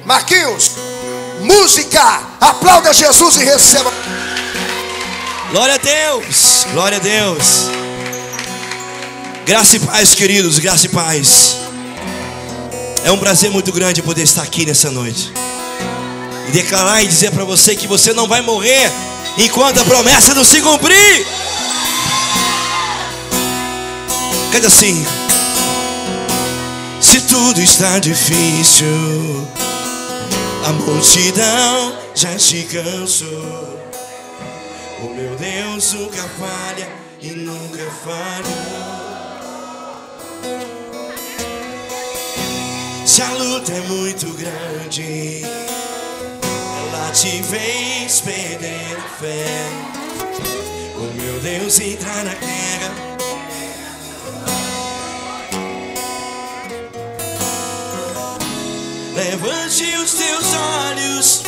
Marquinhos, música. Aplauda Jesus e receba. Glória a Deus, glória a Deus. Graça e paz, queridos, graça e paz. É um prazer muito grande poder estar aqui nessa noite e declarar e dizer para você que você não vai morrer enquanto a promessa não se cumprir. Canta assim: se tudo está difícil, a multidão já se cansou. O meu Deus nunca falha e nunca falhou. Se a luta é muito grande, ela te fez perder a fé. O meu Deus entra na guerra. Levante os teus olhos,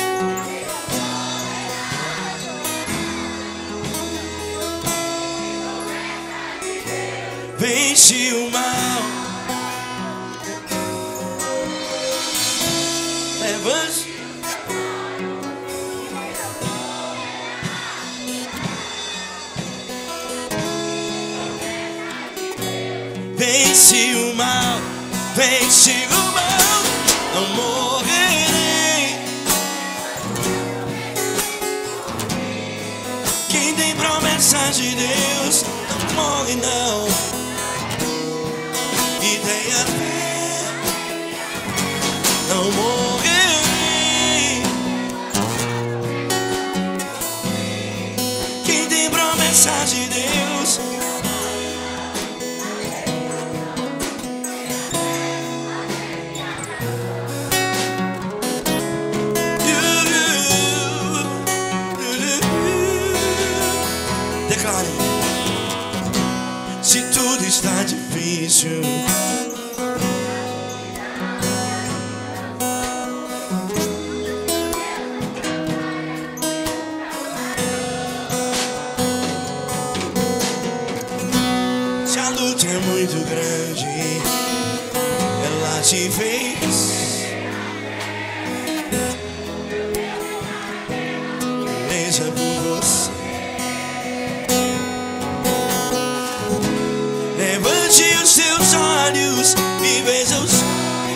vence o mal. Levante. Vence o mal, vence o mal. Não morrerei. Quem tem promessa de Deus não morre não. E tenha fé, não morrerei. Quem tem promessa de Deus. Declare: se tudo está difícil, se a luta é muito grande, ela te fez. Veja por você. Levante os seus olhos e veja o sol.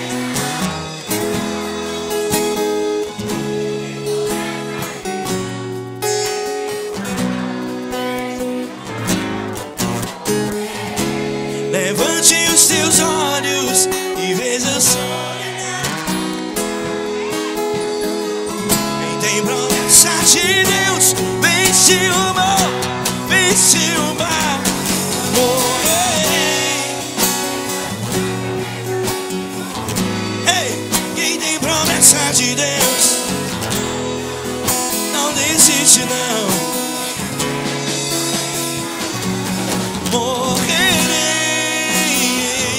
Levante os seus olhos e veja o sol. Quem tem promessa de Deus vence o mal, vence o mal. De Deus, não desiste não. Morrerei.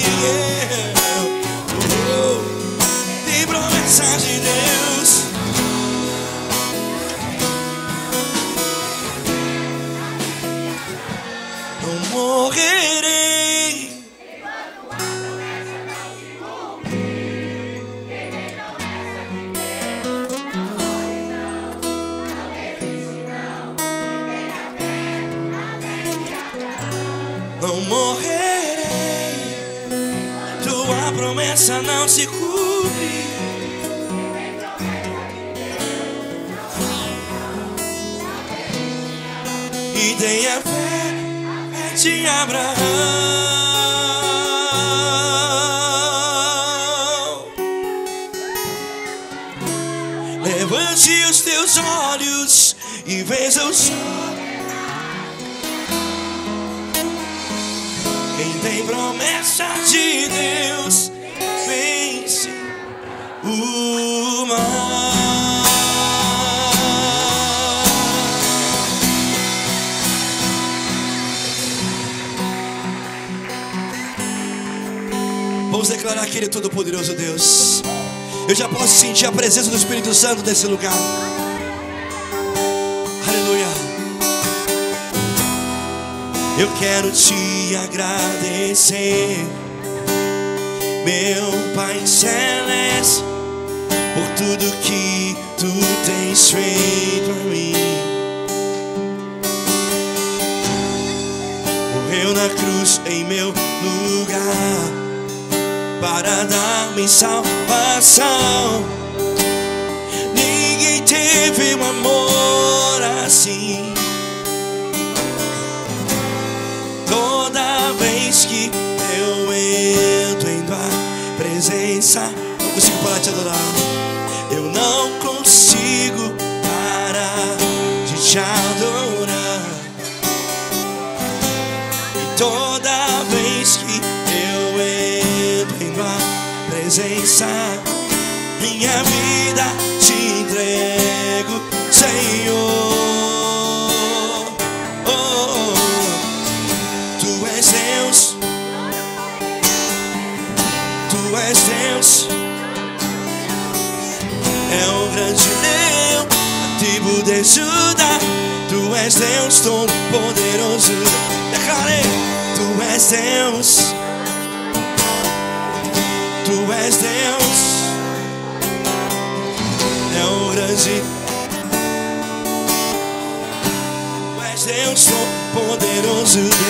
Tem promessa de Deus. Não morrerei. Não morrerei, tua promessa não se cumpre. E tenha fé de Abraão. Levante os teus olhos e veja o sol. Quem tem promessa de Deus vence o mal. Vamos declarar que Ele é todo-poderoso Deus. Eu já posso sentir a presença do Espírito Santo nesse lugar. Aleluia. Eu quero te agradecer, meu Pai Celeste, por tudo que tu tens feito a mim. Morreu na cruz em meu lugar para dar-me salvação. Ninguém teve um amor assim. Toda vez que eu entro em tua presença, não consigo parar de te adorar. Eu não consigo parar de te adorar. E toda vez que eu entro em tua presença, minha vida te entrego, Senhor. Tu és Deus, tu és Deus. É o grande Deus, a tribo de Judá. Tu és Deus todo poderoso. Declarei, tu és Deus, tu és Deus. É o grande, tu és Deus todo poderoso Deus.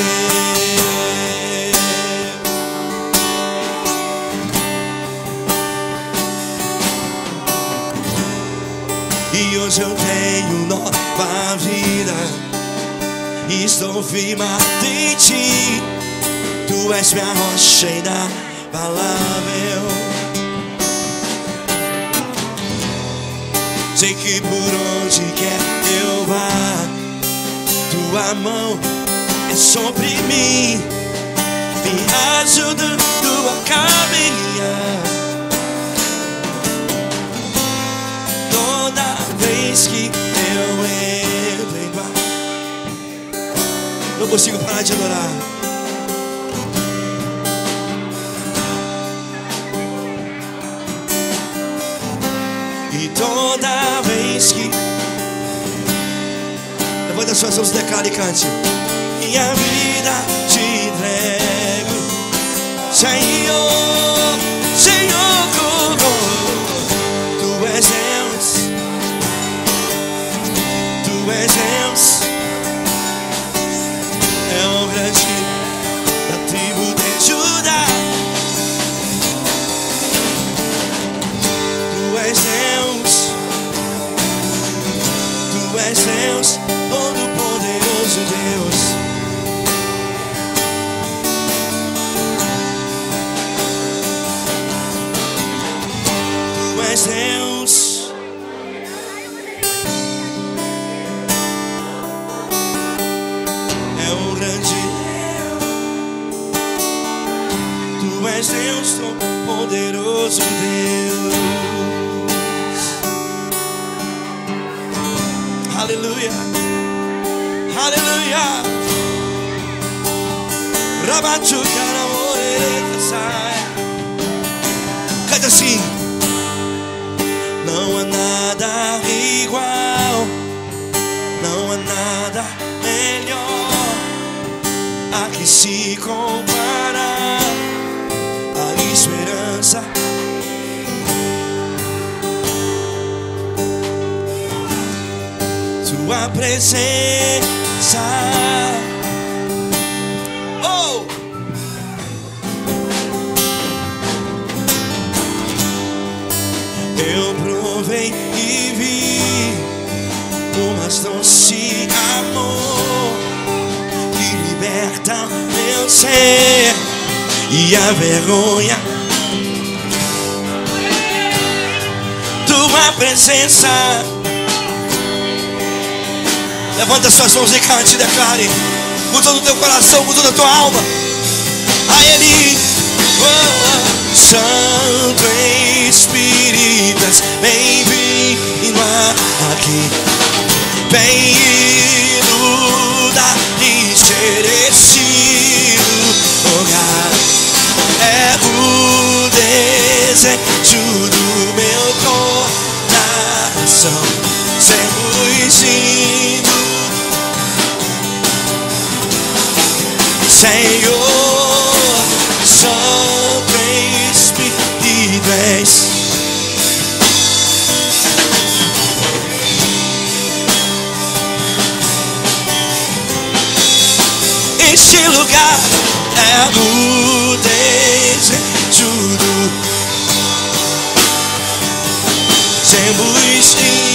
E hoje eu tenho nova vida, estou firmado em ti. Tu és minha rocha inabalável. Sei que por onde quer eu vá, tua mão é sobre mim, me ajudando a caminhar. Toda vez que eu entro em tua, não consigo parar de adorar. E toda vez que, levanta as suas mãos, declare e cante. Minha vida te entrego, Senhor, Senhor. Tu és Deus, tu és Deus. É o grande da tribo de Judá. Tu és Deus, tu és Deus, todo poderoso Deus. Tu és Deus, é o grande Deus. Tu és Deus, todo poderoso Deus. Aleluia, aleluia. Rabachucara morena sai. Canta assim. Não há nada igual, não há nada melhor a que se comparar. A esperança, tua presença. Oh! Eu provei e vi o mais doce amor que liberta meu ser e a vergonha. Tua presença. Levanta suas mãos e cante e declare com todo o teu coração, com toda a tua alma a Ele. Oh, Santo Espírito, bem-vindo aqui, bem-vindo daquele lugar. É o desejo do meu coração ser ungido, Senhor, Santo Espírito és. lugar é o desejo do. Sermos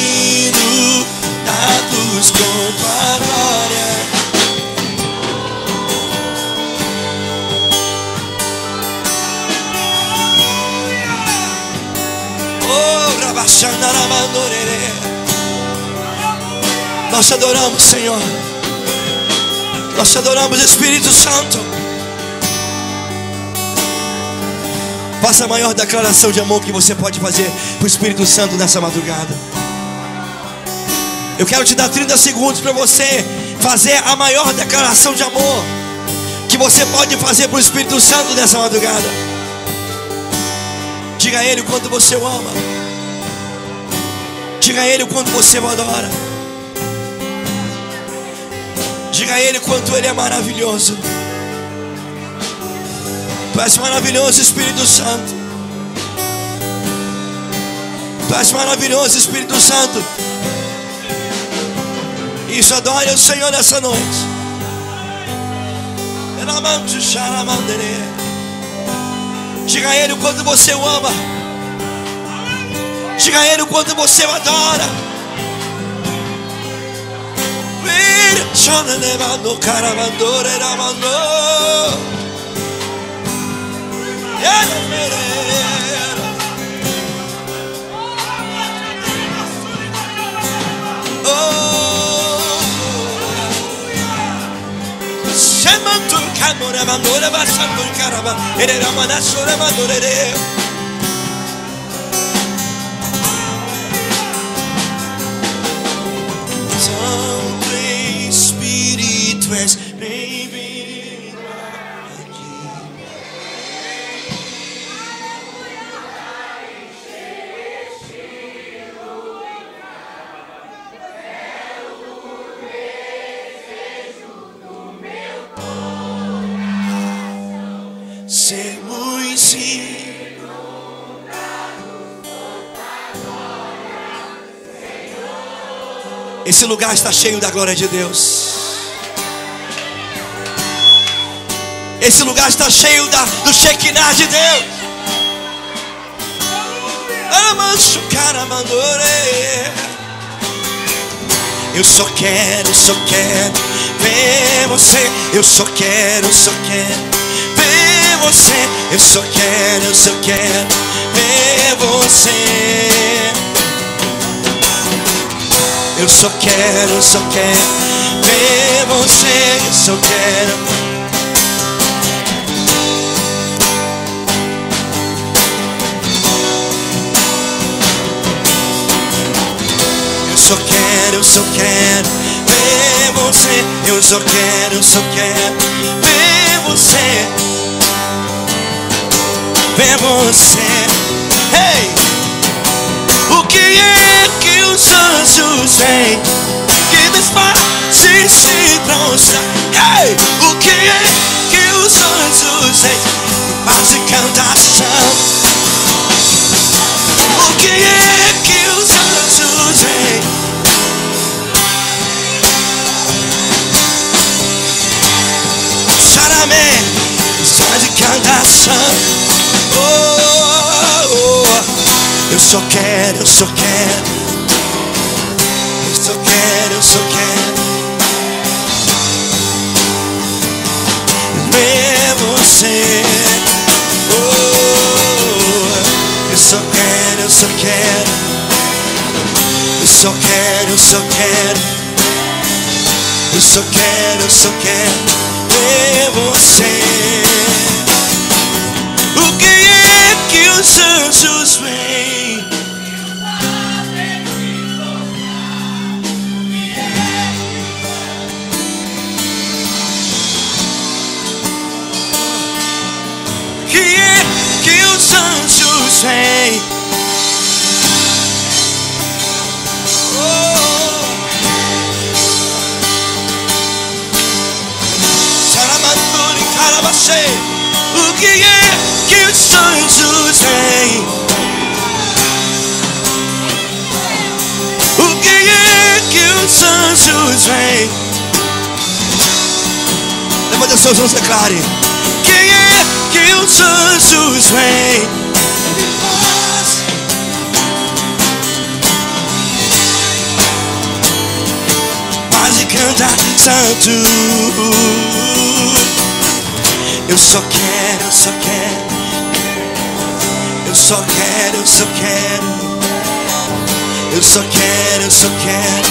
inundados com tua glória. Oh, Rabachandaramandorere. Nós te adoramos, Senhor. Nós te adoramos, Espírito Santo. Faça a maior declaração de amor que você pode fazer para o Espírito Santo nessa madrugada. Eu quero te dar 30 segundos para você fazer a maior declaração de amor que você pode fazer para o Espírito Santo nessa madrugada. Diga a Ele o quanto você o ama. Diga a Ele o quanto você o adora. Diga a Ele o quanto Ele é maravilhoso. Tu és maravilhoso, Espírito Santo. Tu és maravilhoso, Espírito Santo. Isso, adore o Senhor nessa noite. Diga a Ele o quanto você o ama. Diga a Ele o quanto você o adora. Santo Espírito és bem-vindo aqui. Sermos Esse lugar está cheio da glória de Deus. Esse lugar está cheio do Shekinah de Deus. Eu só quero ver você. Eu só quero ver você. Eu só quero ver você. Eu só quero ver você. Eu só quero. Eu só quero ver você. Eu só quero ver você. Ver você. Hey! O que é que os anjos veem que nos fazem se prostrar? Hey! O que é que os anjos veem que fazem cantação? O que é que os anjos veem? Charamé, fazem cantação. Oh, oh, eu só quero ver você. Oh, eu só quero ver você. Eu só quero ver você. O que é que os anjos veem? O que é que os anjos veem? O que é que os anjos veem? O que é que os anjos veem? Levante as suas mãos e declare: quem é que os anjos vêm? Pode cantar santo. Eu só quero, eu só quero. Eu só quero, eu só quero. Eu só quero, eu só quero.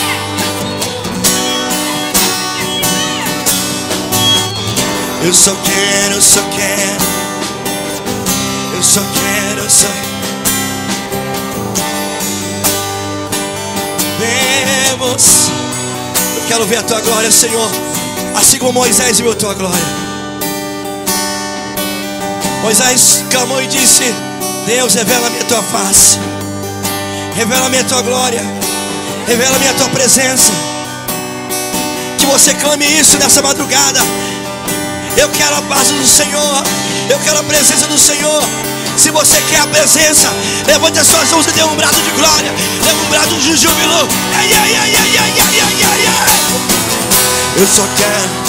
Eu só quero, eu só quero. Eu só quero, eu só vemos. Eu quero ver a tua glória, Senhor. Assim como Moisés viu a tua glória. Moisés clamou e disse: Deus, revela-me a tua face. Revela-me a tua glória. Revela-me a tua presença. Que você clame isso nessa madrugada. Eu quero a paz do Senhor. Eu quero a presença do Senhor. Se você quer a presença, levante as suas mãos e dê um brado de glória. Dê um brado de júbilo. Eu só quero.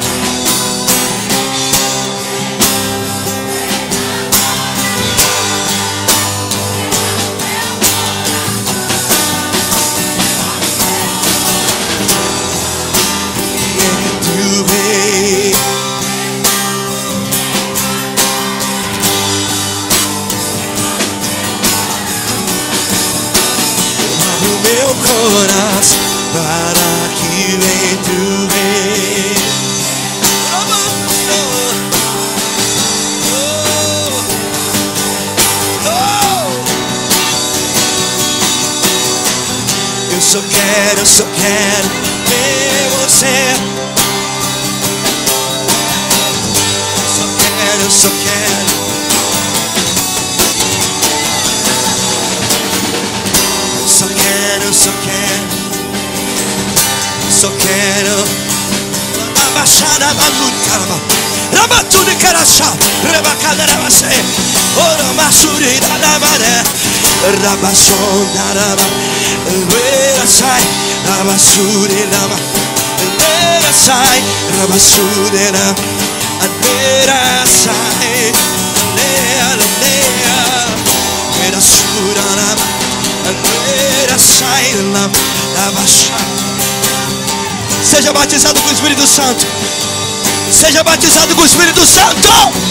Meu coração para que dentro vem. Eu só quero ver você. Eu só quero. Eu só quero. Só quero. Abaixada na luta. Rabatu de carachá. Rebacada na maçã. Ora maçuri da maré. Rabaçon da raba. Vera sai. Rabaçuri da ma. Vera sai. Rabaçuri da. Vera sai. Lea, lea. Vera sura na. Seja batizado com o Espírito Santo. Seja batizado com o Espírito Santo.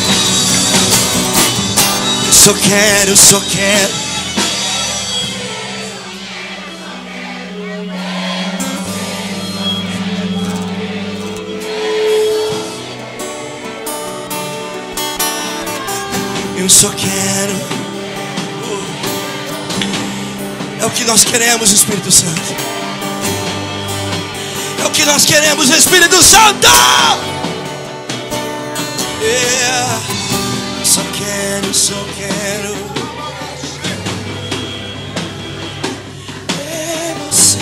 Eu só quero, eu só quero. Eu só quero. É o que nós queremos, Espírito Santo. É o que nós queremos, Espírito Santo. Yeah. Só quero, só quero. É você.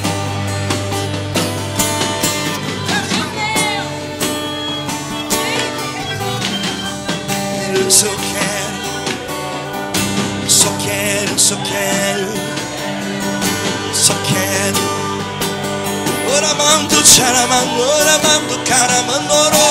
Eu só quero. Só quero, só quero. Só quero. Ora mando charamando, ora mando caramandoro.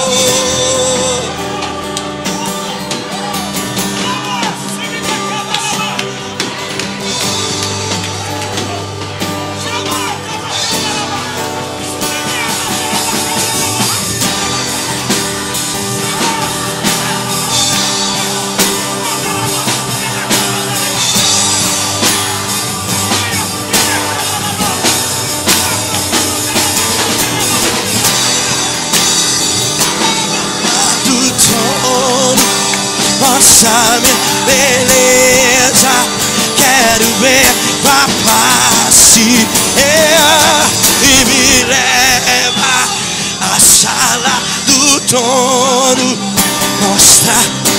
Nossa beleza, quero ver a face e me leva à sala do trono. Mostra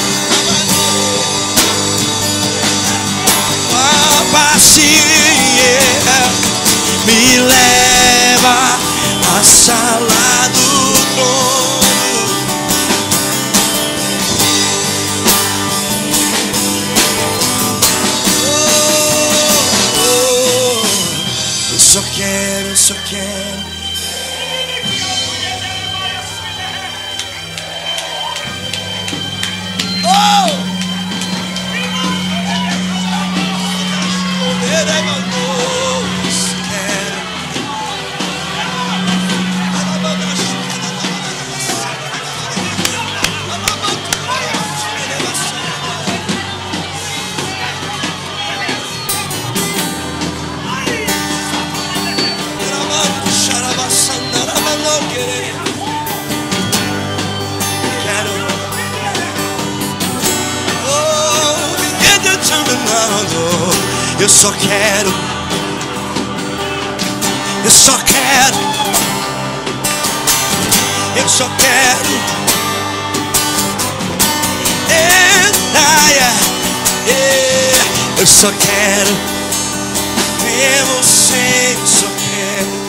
a face, me leva à sala do trono. Só quero. Eu só quero, eu só quero, eu só quero, eu só quero ver você, eu só quero.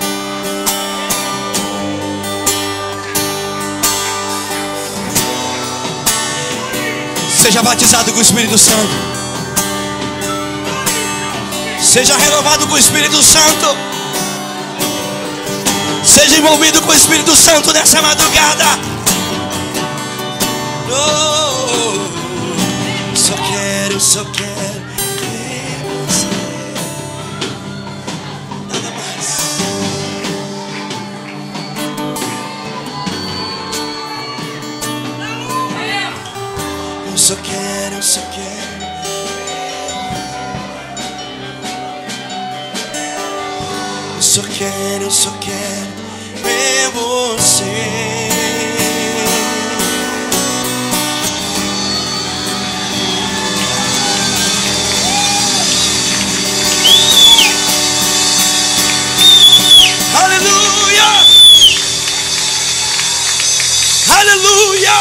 Seja batizado com o Espírito Santo. Seja renovado com o Espírito Santo. Seja envolvido com o Espírito Santo nessa madrugada. Oh, só quero ver você. Nada mais. Eu só quero, eu só quero. Eu só quero ver você. Aleluia! Aleluia!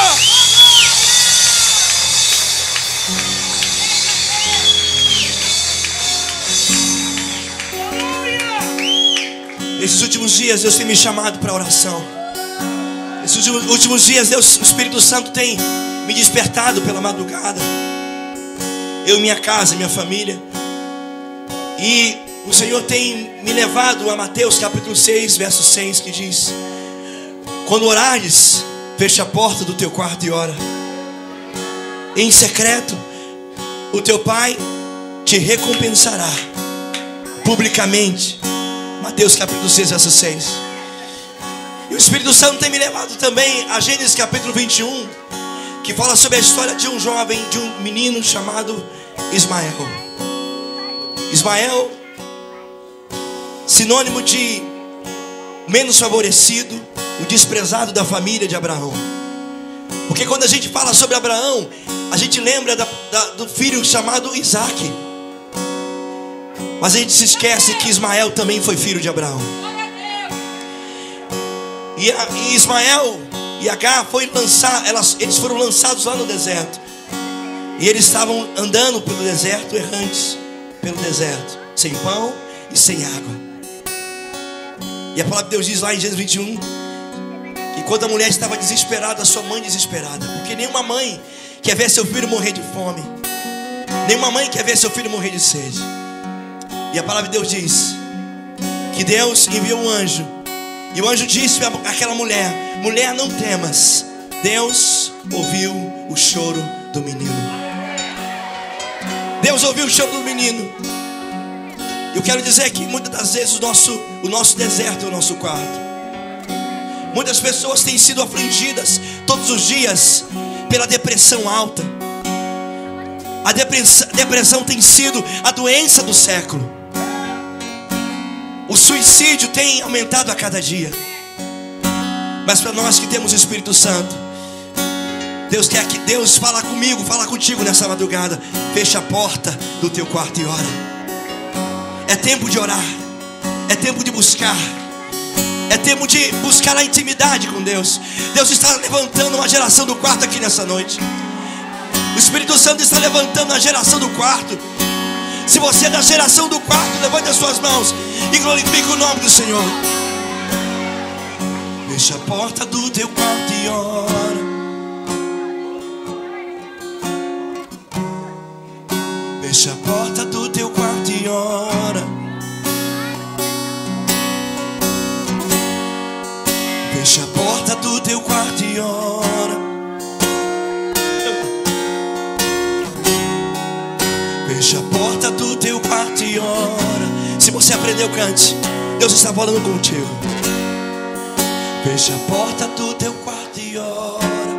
Nesses últimos dias Deus tem me chamado para oração. Nesses últimos dias Deus, o Espírito Santo tem me despertado pela madrugada. Eu e minha casa, minha família. E o Senhor tem me levado a Mateus capítulo 6, verso 6, que diz: quando orares, fecha a porta do teu quarto e ora. Em secreto, o teu Pai te recompensará publicamente. Mateus capítulo 6, verso 6. E o Espírito Santo tem me levado também a Gênesis capítulo 21, que fala sobre a história de um jovem, de um menino chamado Ismael. Ismael, sinônimo de menos favorecido, o desprezado da família de Abraão. Porque quando a gente fala sobre Abraão, a gente lembra do filho chamado Isaac. Mas a gente se esquece que Ismael também foi filho de Abraão. E Ismael e Agar eles foram lançados lá no deserto. E eles estavam andando pelo deserto, errantes pelo deserto, sem pão e sem água. E a palavra de Deus diz lá em Gênesis 21 que quando a mulher estava desesperada, a sua mãe desesperada, porque nenhuma mãe quer ver seu filho morrer de fome, nenhuma mãe quer ver seu filho morrer de sede. E a palavra de Deus diz que Deus enviou um anjo. E o anjo disse àquela mulher: mulher, não temas. Deus ouviu o choro do menino. Deus ouviu o choro do menino. Eu quero dizer que muitas das vezes o nosso deserto é o nosso quarto. Muitas pessoas têm sido afligidas todos os dias pela depressão alta. A depressão tem sido a doença do século. O suicídio tem aumentado a cada dia. Mas para nós que temos o Espírito Santo, Deus quer que Deus fala comigo, fala contigo nessa madrugada. Fecha a porta do teu quarto e ora. É tempo de orar. É tempo de buscar. É tempo de buscar a intimidade com Deus. Deus está levantando uma geração do quarto aqui nessa noite. O Espírito Santo está levantando a geração do quarto. Se você é da geração do quarto, levante as suas mãos e glorifique o nome do Senhor. Fecha a porta do teu quarto e ora. Fecha a porta do teu quarto e ora. Fecha a porta do teu quarto e ora. quarto e ora. Se você aprendeu, cante. Deus está falando contigo. Fecha a porta do teu quarto e ora.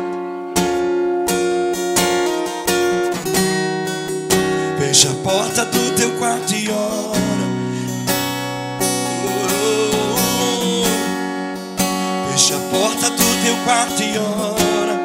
Fecha a porta do teu quarto e ora. Fecha a porta do teu quarto e ora.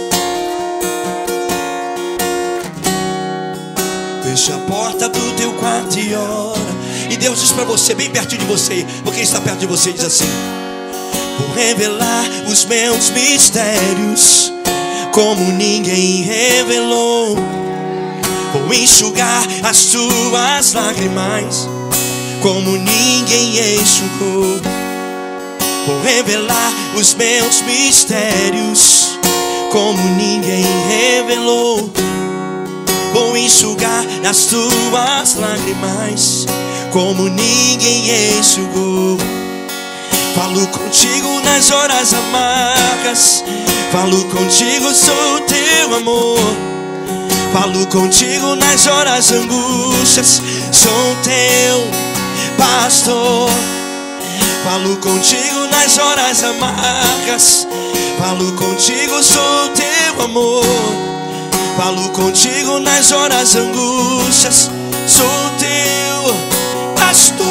Fecha a porta do teu quarto e ora. E Deus diz para você, bem pertinho de você, porque está perto de você, diz assim: vou revelar os meus mistérios como ninguém revelou. Vou enxugar as tuas lágrimas como ninguém enxugou. Vou revelar os meus mistérios como ninguém revelou. Vou enxugar as tuas lágrimas como ninguém enxugou. Falo contigo nas horas amargas, falo contigo, sou teu amor. Falo contigo nas horas angústias, sou teu pastor. Falo contigo nas horas amargas, falo contigo, sou teu amor. Falo contigo nas horas angústias, sou teu pastor.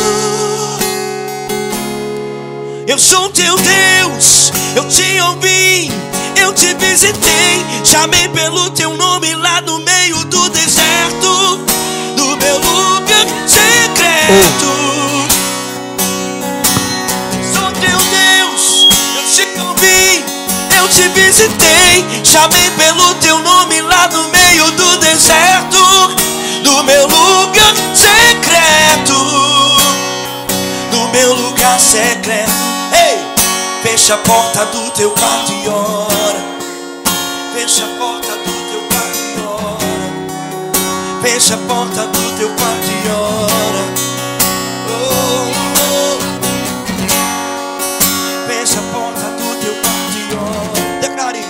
Eu sou teu Deus, eu te ouvi, eu te visitei, chamei pelo teu nome lá no meio do deserto, no meu lugar secreto. Sou teu Deus, eu te ouvi, eu te visitei, chamei pelo teu nome lá no meio do deserto, no meu lugar secreto, no meu lugar secreto. Ei, fecha a porta do teu quarto e ora. Fecha a porta do teu quarto e ora. Fecha a porta do teu quarto e ora. Oh, oh. Fecha a porta do teu quarto e ora. Declare.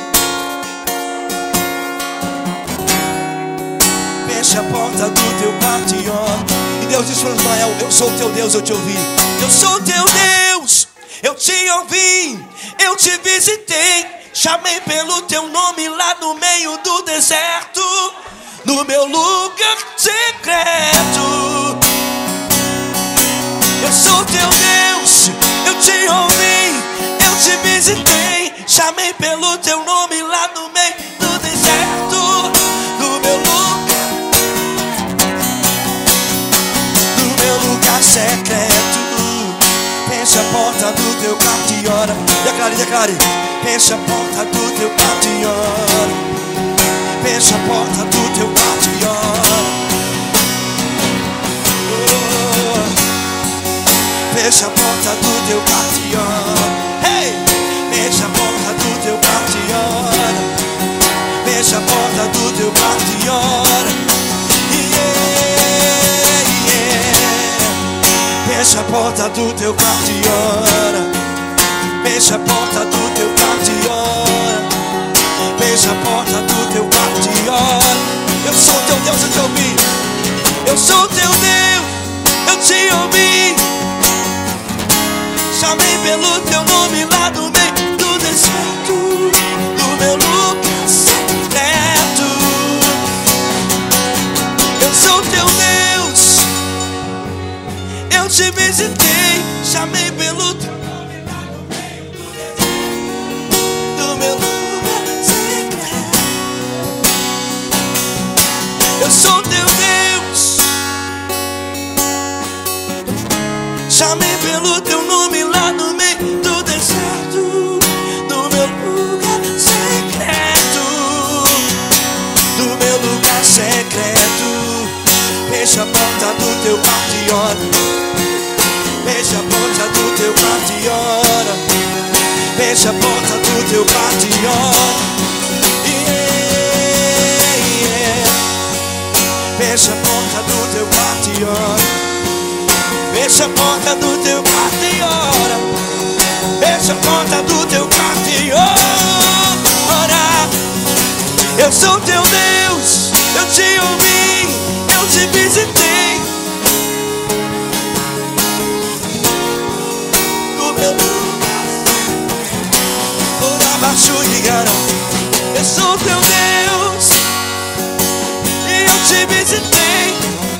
Fecha a porta do teu quarto e ora. E Deus disse para Israel: eu sou teu Deus, eu te ouvi. Eu sou teu Deus, eu te ouvi, eu te visitei, chamei pelo teu nome lá no meio do deserto, no meu lugar secreto. Eu sou teu Deus, eu te ouvi, eu te visitei, chamei pelo teu nome lá no meio do deserto, no meu lugar secreto. Fecha a porta do teu quarto e ora. Declare, declare. Fecha a porta do teu quarto e ora. Fecha a porta do teu quarto e ora. Oh. Fecha a porta do teu quarto e ora. Hey! Fecha a porta do teu quarto e ora. Fecha a porta do teu quarto e ora. Fecha a porta do teu quarto e ora. Fecha a porta do teu quarto e ora. Fecha a porta do teu quarto e ora. Eu sou teu Deus, eu te ouvi. Eu sou teu Deus, eu te ouvi. Chamei pelo teu nome lá no meio do deserto, no meu lugar secreto. Eu sou teu Deus, eu te visitei, chamei pelo teu nome lá no meio do deserto, do meu lugar secreto. Eu sou teu Deus, chamei pelo teu nome lá no meio do deserto, do meu lugar secreto, do meu lugar secreto. Fecha a porta do teu quarto e ora. Fecha a porta do teu quarto e ora. Fecha a porta do teu quarto e ora. Yeah, yeah. Fecha a porta do teu quarto e ora. Fecha a porta do teu quarto e ora. Fecha a porta do teu quarto e ora. Eu sou teu Deus, eu te ouvi, eu te visitei, sou teu Deus e eu te visitei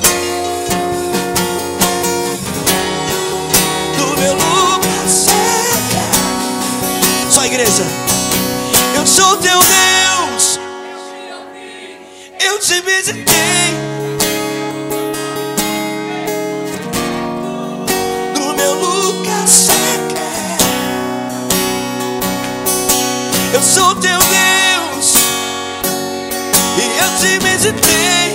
no meu lugar secreto. Só a igreja. Eu sou teu Deus, eu te visitei no meu lugar secreto. Eu sou teu Deus e eu te visitei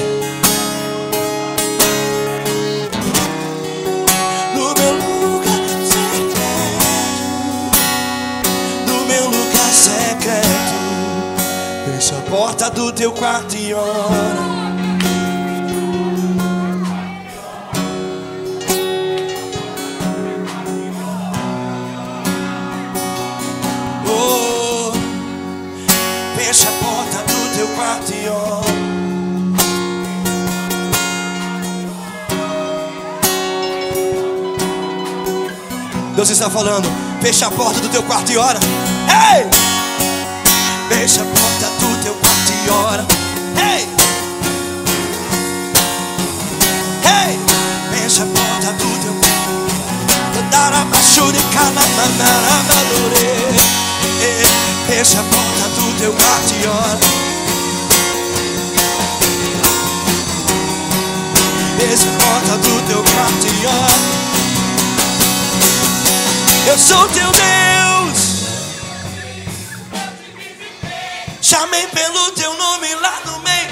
no meu lugar secreto, no meu lugar secreto. Fecha a porta do teu quarto e ora. Oh, fecha a porta do teu quarto e ora. Deus está falando, fecha a porta do teu quarto e ora. Ei! Fecha a porta do teu quarto e ora. Ei! Ei! Fecha a porta do teu quarto. Fecha a porta do teu quarto e ora. Fecha a porta do teu quarto e ora. Eu sou teu Deus, chamei pelo teu nome lá no meio.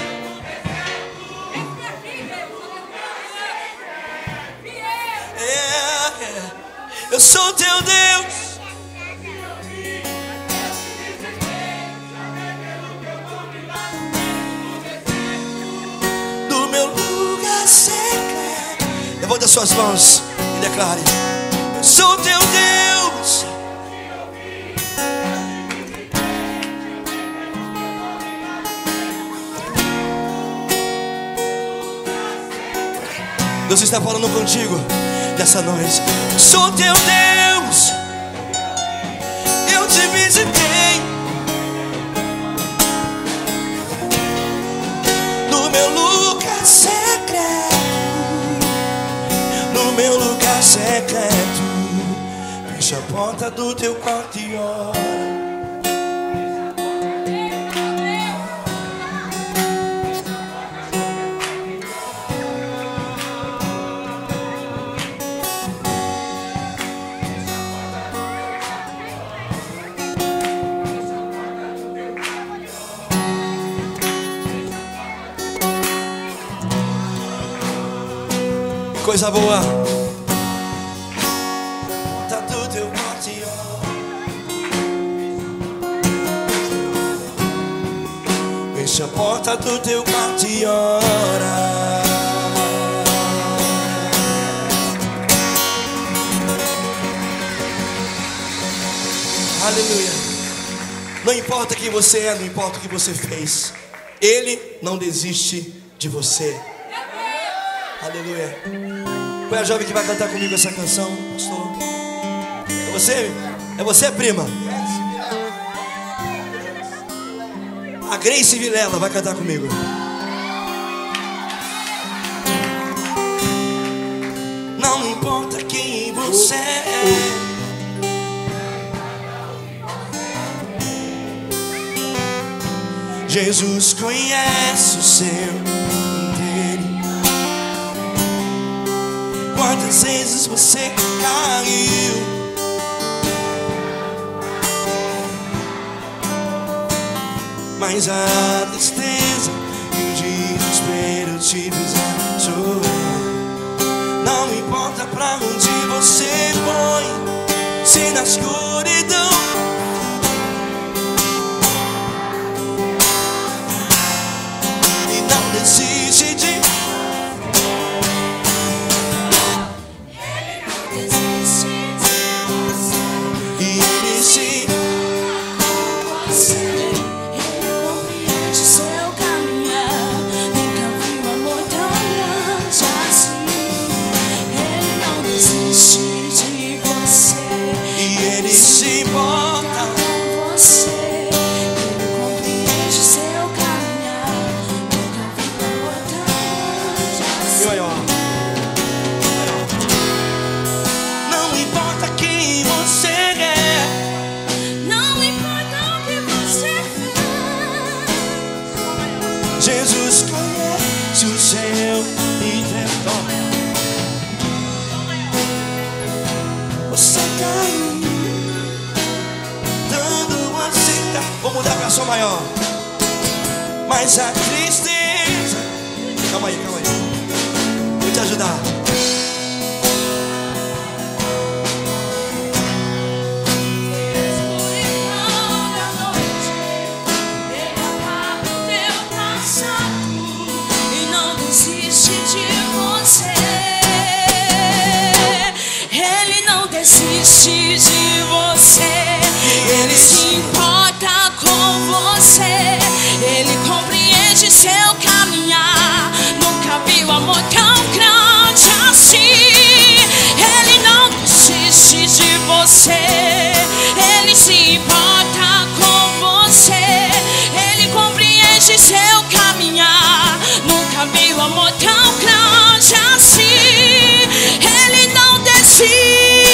Eu sou teu Deus. Do meu lugar secreto. Levante as suas mãos e declare: eu sou teu Deus. Deus está falando contigo nessa noite. Sou teu Deus, eu te visitei no meu lugar secreto, no meu lugar secreto. Fecha a porta do teu quarto e ora. Coisa boa. Tá do teu quarto e ora. Fecha a porta do teu quarto e ora. Aleluia. Não importa quem você é, não importa o que você fez, Ele não desiste de você. Aleluia. Qual é a jovem que vai cantar comigo essa canção, pastor? É você? É você, prima? A Grace Vilela vai cantar comigo. Não importa quem você é, Jesus conhece o seu. Quantas vezes você caiu, mas a tristeza e o desespero te fizeram chorar. Não importa pra onde você foi, se na escuridão, e não desiste de se importa com você, Ele compreende cair, dando aceitar. Vou mudar pra Sol maior. Mas a tristeza. Calma aí, calma aí. Vou te ajudar. Desiste de você, Ele se importa com você, Ele compreende seu caminhar. Nunca viu amor tão grande assim. Ele não desiste de você, Ele se importa com você, Ele compreende seu caminhar. Nunca viu amor tão grande assim. Ele não desiste.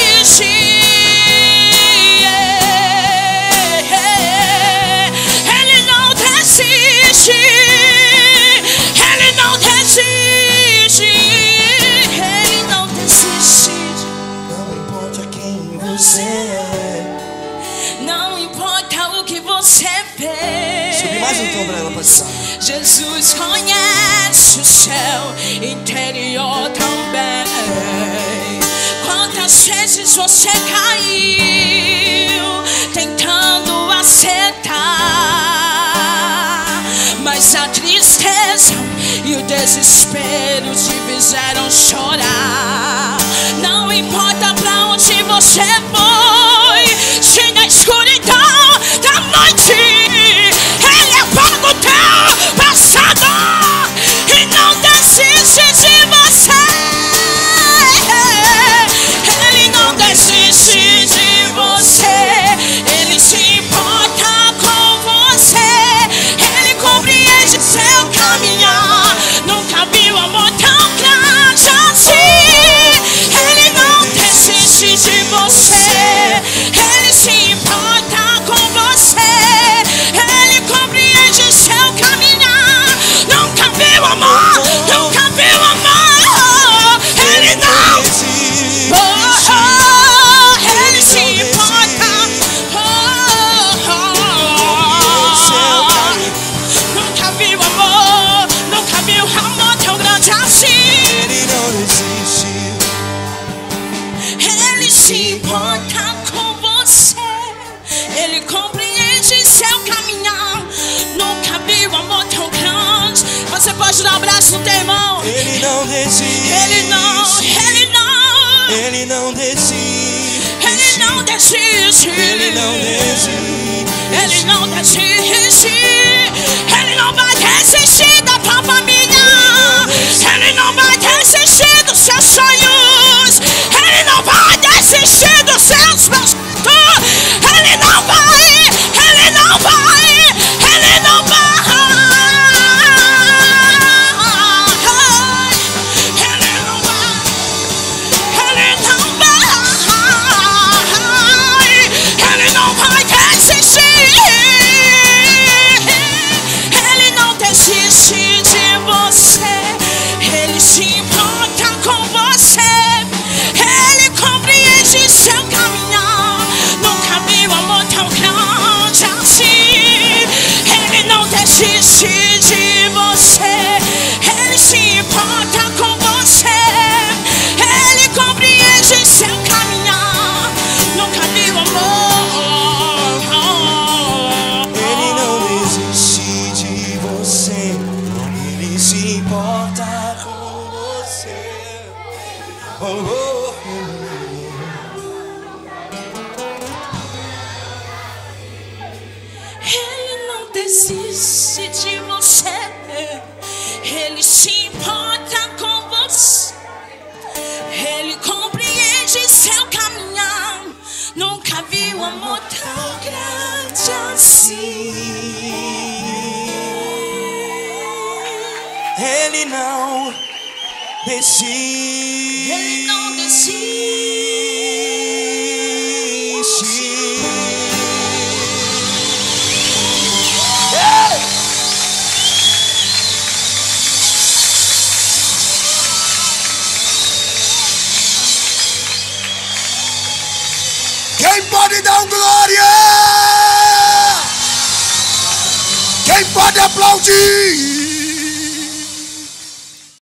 Jesus conhece o seu interior também. Quantas vezes você caiu tentando acertar, mas a tristeza e o desespero te fizeram chorar. Não importa pra onde você foi, se na escuridão da noite Ele apaga o teu passado e não desiste de você. Ele não desiste de você, Ele se importa com você, Ele compreende seu caminhar. Nunca viu amor tão grande assim. Ele não desiste de você, Ele se importa com você, Ele compreende seu caminhar. Nunca viu amor, nunca viu amor. Ele não, Ele se importa. Nunca viu amor, nunca viu amor tão grande assim. Ele não desiste. Ele se importa com você, Ele compreende seu caminhar. Nunca viu amor tão grande. Você pode dar um abraço no teu irmão. Ele não desiste. Ele não, Ele não, Ele não desiste. Ele não desiste. Ele não desiste. Ele não desiste. Ele não vai desistir da tua família. Ele não vai desistir dos seus sonhos. Ele não vai desistir dos seus projetos. Ele não vai, Ele não vai, Ele não vai. Ele não vai, Ele não vai, Ele não vai desistir. Ele não desiste de você, Ele se importa com você, Ele compreende seu caminhar. Nunca viu amor tão grande assim. Ele não desiste de você, Ele se importa com você, Ele compreende seu caminhar. Nunca viu amor. Ele não desiste de você. Ele se importa com você. Oh, oh, Ele não desiste de você, Ele se importa com você, Ele compreende seu caminhar. Nunca viu amor tão grande assim. Ele não desiste. Ele não desiste. Quem pode dar glória? Quem pode aplaudir?